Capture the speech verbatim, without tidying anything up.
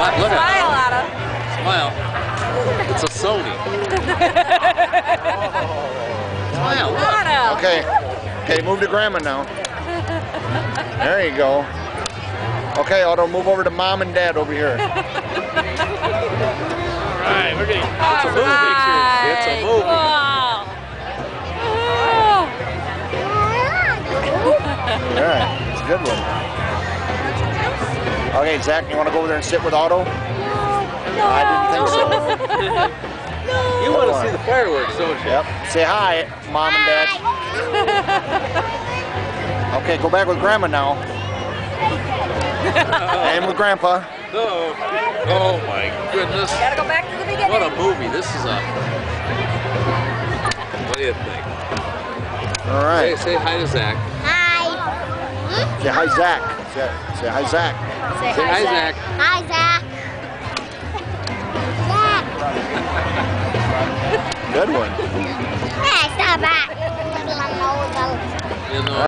Look, look Smile, at Otto. Smile. It's a Sony. Smile, look. Otto. Okay. Okay, move to Grandma now. There you go. Okay, Otto, move over to Mom and Dad over here. Alright, we're getting. It's a movie. Right. It's a movie. Cool. All right, it's a good one. Okay, Zach, you want to go over there and sit with Otto? No. I didn't think so. You want to see the fireworks, don't you? Yep. Say hi, Mom and Dad. Okay, go back with Grandma now. And with Grandpa. Oh, oh my goodness. Gotta go back to the beginning. What a movie. This is a... What do you think? All right. Say, say hi to Zach. Hi. Say hi, Zach. Say, say hi, Zach. Say Say hi, hi, Zach. Zach. Hi, Zach. Zach. Good one. Hey, stop back. You know.